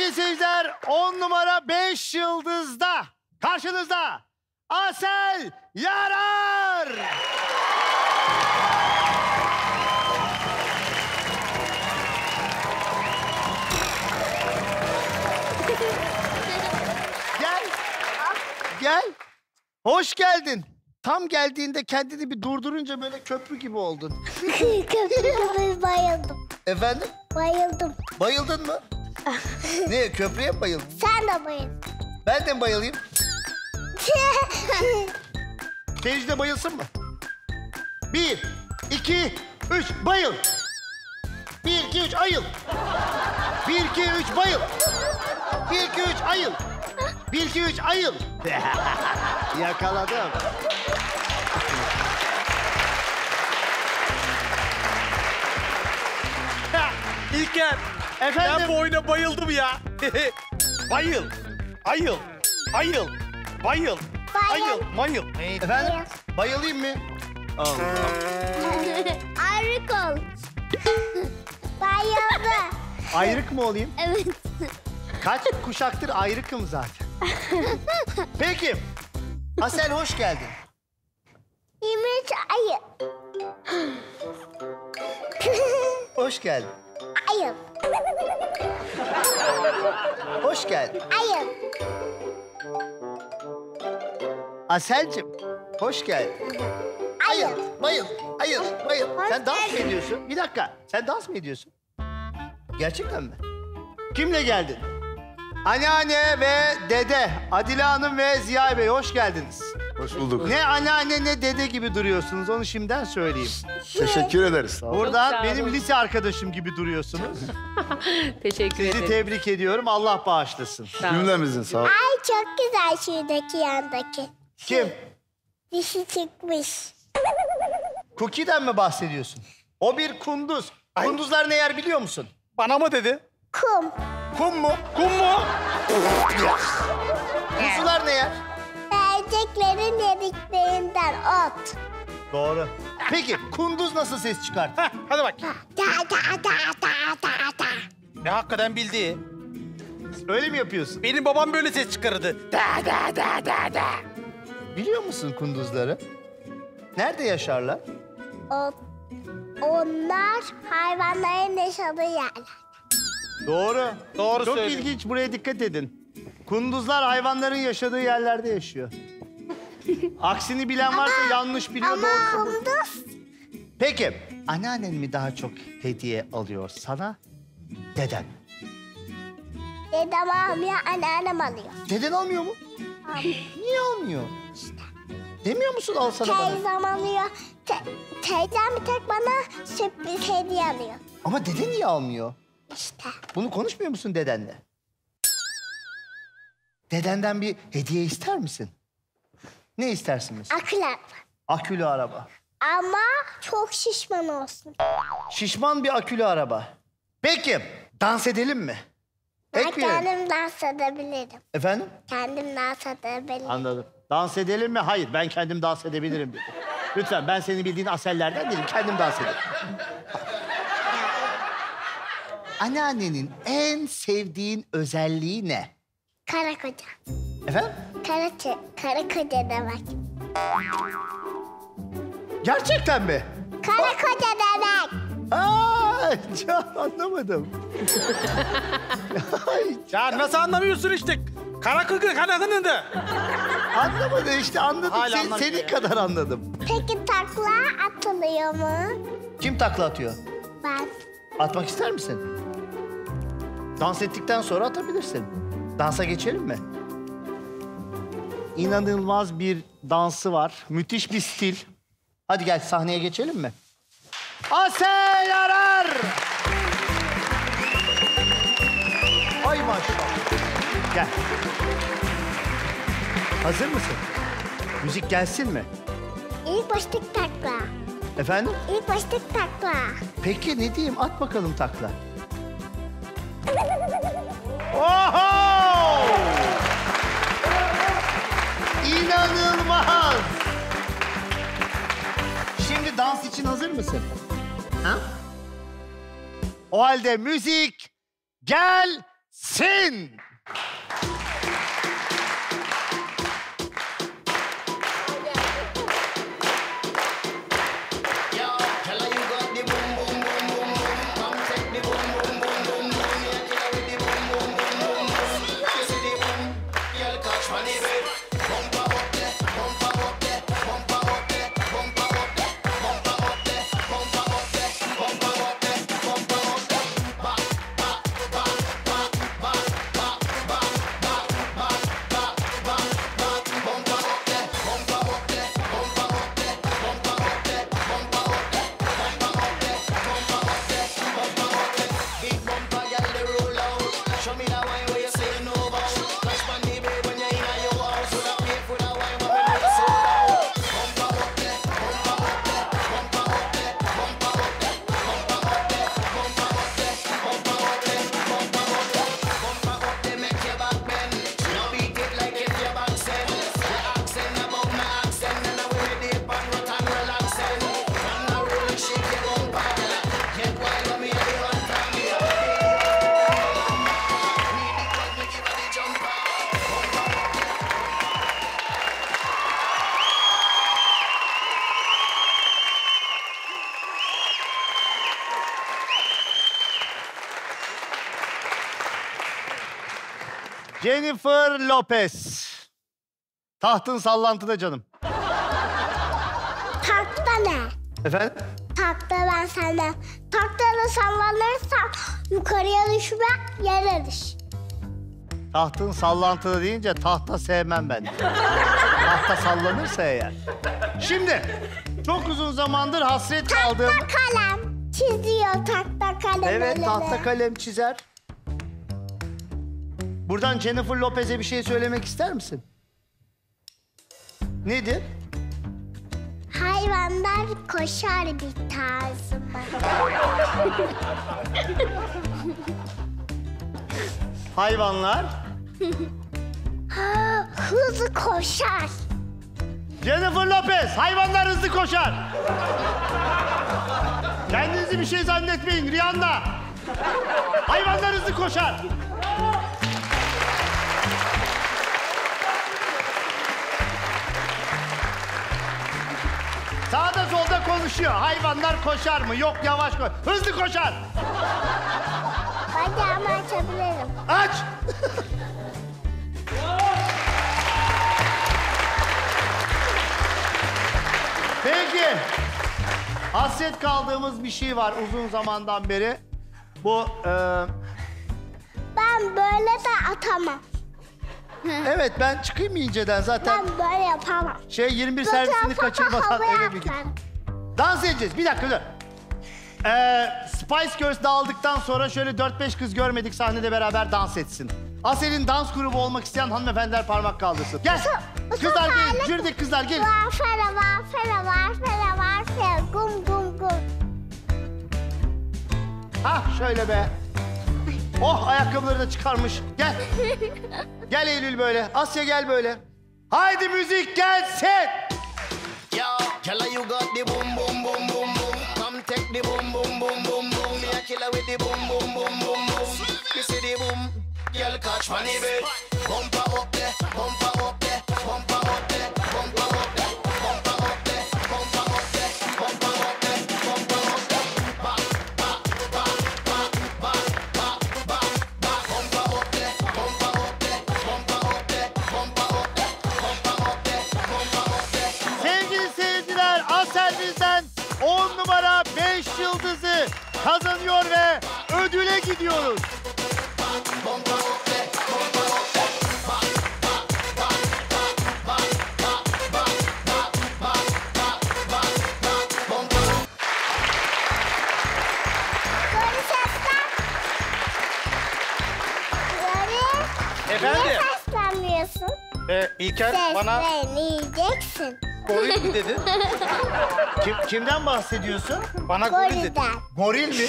Sevgili seyirciler, 10 numara 5 yıldızda karşınızda Asel Yarar. Gel. Gel. Hoş geldin. Tam geldiğinde kendini bir durdurunca böyle köprü gibi oldun. Köprüye bayıldım. Efendim? Bayıldım. Bayıldın mı? Ne, köprüye mi bayıldın? Sen de bayıldın. Ben de mi bayılayım? Seyirci de bayılsın mı? 1, 2, 3, bayıl. 1, 2, 3, ayıl. 1, 2, 3, bayıl. 1, 2, 3, ayıl. 1, 2, 3, ayıl. Yakaladım. İlker, Efendim? ben bu oyuna bayıldım ya. Bayıl, ayıl, ayıl, bayıl, ayıl, mayıl. Efendim? Bayılayım mı? Ayrık ol. Bayıldı. Ayrık mı olayım? Evet. Kaç kuşaktır ayrıkım zaten. Peki. Asel hoş geldin. 23 ayı. Hoş geldin. Ayıl. Hoş geldin. Ayıl. Aselcim, hoş geldin. Ayıl. Bayıl, ayıl, bayıl. Hoş Sen dans mı geldin. ediyorsun? Bir dakika, sen dans mı ediyorsun? Gerçekten mi? Kimle geldin? Anneanne ve dede, Adile Hanım ve Ziya Bey hoş geldiniz. Hoş bulduk. Ne anneanne ne dede gibi duruyorsunuz, onu şimdiden söyleyeyim. Teşekkür ederiz. Sağ olun. Buradan sağ benim olun. lise arkadaşım gibi duruyorsunuz. Teşekkür Sizi ederim. tebrik ediyorum, Allah bağışlasın. Sağ olun. Cümlemizin sağ olun. Ay çok güzel şuradaki yandaki. Kim? Dişi çıkmış. Cookie'den mi bahsediyorsun? O bir kunduz. Kunduzlar ne yer biliyor musun? Bana mı dedi? Kum. Kum mu? Kum mu? Kuzular ne yer? Erkeklerin yediklerinden ot. Doğru. Peki kunduz nasıl ses çıkartır? Hadi bak. Da da da da da da. Ya hakikaten bildi. Öyle mi yapıyorsun? Benim babam böyle ses çıkarırdı. Da da da da da. Biliyor musun kunduzları? Nerede yaşarlar? Onlar hayvanların yaşadığı yerler. Doğru. Doğru Çok söylüyor. ilginç, buraya dikkat edin. Kunduzlar hayvanların yaşadığı yerlerde yaşıyor. Aksini bilen varsa yanlış biliyor, Ama doğru. kunduz Peki, anneannen mi daha çok hediye alıyor sana, deden mi? dedem almıyor, anneannem alıyor. Deden almıyor mu? Niye almıyor? Demiyor musun al sana bana? Teyzem alıyor. Teyzem bir tek bana sürpriz hediye alıyor. Ama dede niye almıyor? İşte. Bunu konuşmuyor musun dedenle? Dedenden bir hediye ister misin? Ne istersin mesela? Akıl araba. Akülü araba. Ama çok şişman olsun. Şişman bir akülü araba. Peki, dans edelim mi? Ben Tek bir yer. kendim dans edebilirim. Efendim? Kendim dans edebilirim. Anladım. Dans edelim mi? Hayır, ben kendim dans edebilirim dedi. Lütfen, ben senin bildiğin asellerden değilim. Kendim dans ederim. Anneannenin en sevdiğin özelliği ne? Kara koca. Efendim? Kara koca demek. Gerçekten mi? Kara koca demek. Aa, Can anlamadım. Ay, Ya nasıl anlamıyorsun işte? Kara kıkı kanadını. anlamadım işte, anladım. Hala anlamıyor Senin ya. kadar anladım. Peki takla atılıyor mu? Kim takla atıyor? Ben. Atmak ister misin? Dans ettikten sonra atabilirsin. Dansa geçelim mi? İnanılmaz bir dansı var. Müthiş bir stil. Hadi gel sahneye geçelim mi? Asel Yarar! Ay maşallah. Gel. Hazır mısın? Müzik gelsin mi? İlk başlık takla. Efendim? İlk başlık takla. Peki ne diyeyim? At bakalım takla. Oho! İnanılmaz! Şimdi dans için hazır mısın? Ha? O halde müzik gelsin. gelsin. Jennifer Lopez. Tahtın sallantıda canım. Takta ne? Efendim? Takta ben senden. Taktada sallanırsam yukarıya düşme, yere düş. Tahtın sallantıda deyince tahta sevmem ben. Tahta sallanırsa eğer. Şimdi çok uzun zamandır hasret kaldım. Tahta kalem çiziyor tahta kalem. Evet, eline. tahta kalem çizer. Buradan Jennifer Lopez'e bir şey söylemek ister misin? Nedir? Hayvanlar koşar bir tarzıma. Hayvanlar Hızlı koşar. Jennifer Lopez, hayvanlar hızlı koşar. Kendinizi bir şey zannetmeyin Rihanna. Hayvanlar hızlı koşar. Sağda solda konuşuyor. Hayvanlar koşar mı? Yok, yavaş koş. Hızlı koşar. Bacağımı açabilirim. Aç. Peki. Hasret kaldığımız bir şey var uzun zamandan beri. Bu Ben böyle de atamam. evet, ben çıkayım inceden zaten. Ben böyle yapamam. 21 servisini kaçırmadan havaya eve bir git. atarım. Dans edeceğiz. Bir dakika dur. Spice Girls dağıldıktan sonra şöyle 4-5 kız görmedik sahnede beraber dans etsin. Asel'in dans grubu olmak isteyen hanımefendiler parmak kaldırsın. Gel. Kızlar gelin. Jürideki kızlar gelin. Vafera vafera vafera vafera gum gum gum. Hah, şöyle be. Oh, ayakkabıları da çıkarmış. Gel. Gel Eylül böyle. Asya gel böyle. Haydi müzik gelsin. Yo, killer, you got the boom, boom, boom, boom, boom. Come take the boom, boom, boom, boom, boom. Me a killer with the boom, boom, boom, boom, boom. You see the boom, girl catch money, babe. Bumper up there, bumper up there, bumper up there, bumper up there, bumper up there, bumper up there, bumper up there, bumper up there. Back, back, back, back, back, back, back, back. Bumper up there, bumper up there, bumper up there, bumper up there, bumper up there, bumper up there. Sevgili seyirciler, Asel bizden 10 numara 5 yıldızı kazanıyor ve ödüle gidiyoruz. Böyle seslen. Böyle. Efendim? Niye seslenmiyorsun? İlker bana Sesleneceksin. goril mi dedi? Kimden bahsediyorsun? Bana goril dedi. Golden. Goril mi?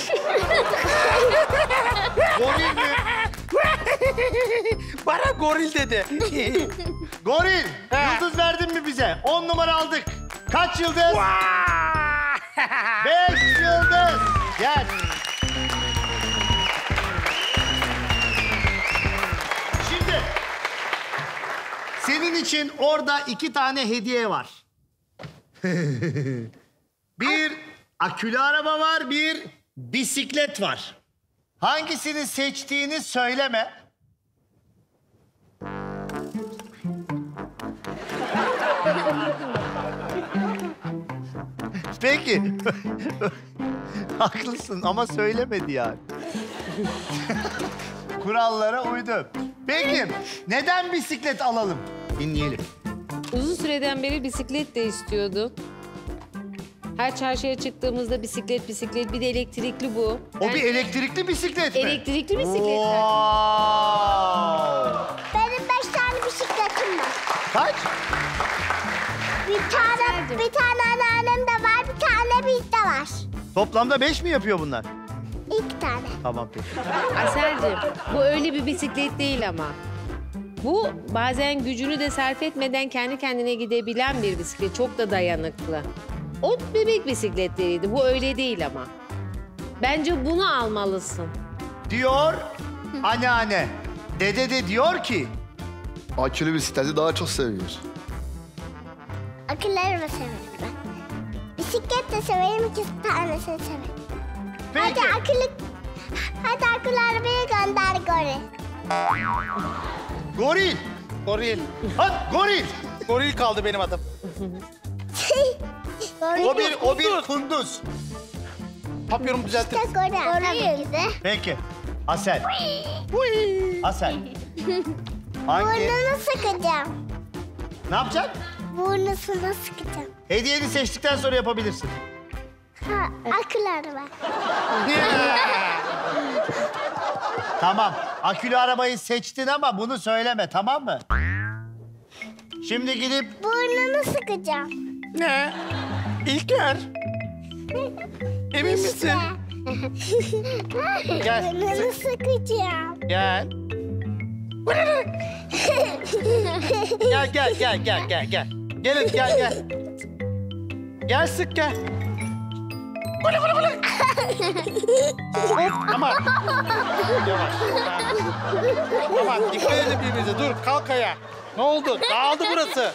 Goril mi? Bana goril dedi. Goril. Yıldız verdin mi bize? 10 numara aldık. Kaç yıldız? 5 yıldız. Gel. Senin için orada 2 tane hediye var. Bir akülü araba var, bir bisiklet var. Hangisini seçtiğini söyleme. Peki. Haklısın ama söylemedi yani. Kurallara uydu. Peki, neden bisiklet alalım? Dinleyelim. Uzun süreden beri bisiklet de istiyordum. Her çarşıya çıktığımızda bisiklet, bir de elektrikli bu. O bir elektrikli bisiklet mi? Elektrikli bisiklet. Wow. Benim 5 tane bisikletim var. Kaç? Bir tane anneannemde var, bir tane bizde var. Toplamda 5 mi yapıyor bunlar? 2 tane. Tamam peki. Aselcim, bu öyle bir bisiklet değil ama. Bu bazen gücünü de sarf etmeden kendi kendine gidebilen bir bisiklet. Çok da dayanıklı. O bebek bisikletleriydi. Bu öyle değil ama. Bence bunu almalısın. Diyor anneanne. Dede de diyor ki... Akülü bisikleti daha çok seviyor. Akılları da severim ben. Bisiklet de severim, 2 tanesini severim. Peki. Hadi akıllı arabayı gönder Goril. Goril. Goril. Hadi goril. Goril kaldı benim adım. O bir kunduz. Papyonumu düzelttim. Goril. Tabii ki de. Peki. Asel. Asel. Hangi? Burnunu sıkacağım. Ne yapacaksın? Burnusunu sıkacağım. Hediyeni seçtikten sonra yapabilirsin. Ha, akıllı araba. Tamam. Akülü arabayı seçtin ama bunu söyleme, tamam mı? Şimdi gidip... Burnunu sıkacağım. Ne? İlker. Emin misin? Gel. Burnunu sıkacağım. Gel. Gel. Gelin gel. Gel sık gel. Hop aman. Yavaş. Aman dikkat edin birbirinize. Dur kalk ayağa. Ne oldu? Dağıldı burası.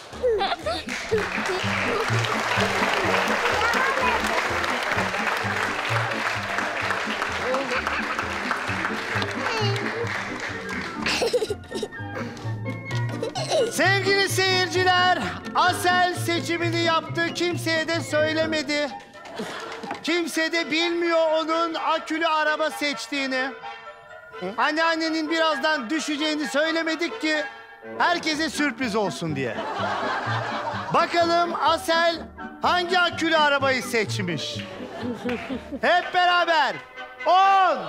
Sevgili seyirciler, Asel seçimini yaptı, kimseye de söylemedi. Kimse de bilmiyor onun akülü araba seçtiğini. Anneannenin birazdan düşeceğini söylemedik ki herkese sürpriz olsun diye. Bakalım Asel hangi akülü arabayı seçmiş? Hep beraber 10.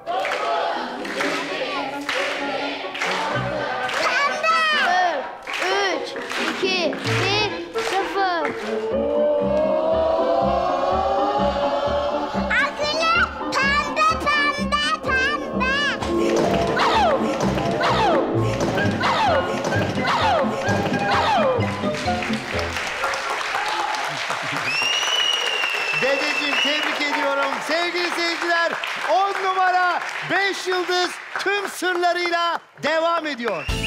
Pembe. 3, 2, 1, 0. Akıllı pembe. Dedeciğim tebrik ediyorum. Sevgili seyirciler 10 numara 5 yıldız tüm sırlarıyla devam ediyor.